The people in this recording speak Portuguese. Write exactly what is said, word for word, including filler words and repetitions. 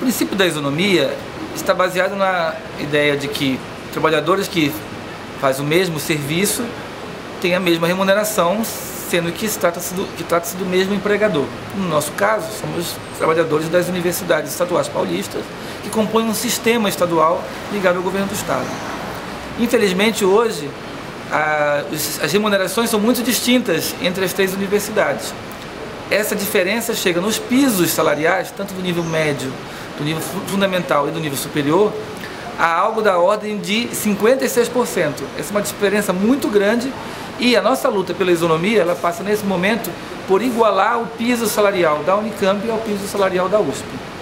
princípio da isonomia está baseado na ideia de que trabalhadores que fazem o mesmo serviço têm a mesma remuneração, sendo que trata-se do, que trata-se do mesmo empregador. No nosso caso, somos trabalhadores das universidades estaduais paulistas, que compõem um sistema estadual ligado ao governo do Estado. Infelizmente, hoje, a, as remunerações são muito distintas entre as três universidades. Essa diferença chega nos pisos salariais, tanto do nível médio, do nível fundamental e do nível superior, a algo da ordem de cinquenta e seis por cento. Essa é uma diferença muito grande e a nossa luta pela isonomia, ela passa nesse momento por igualar o piso salarial da Unicamp ao piso salarial da U S P.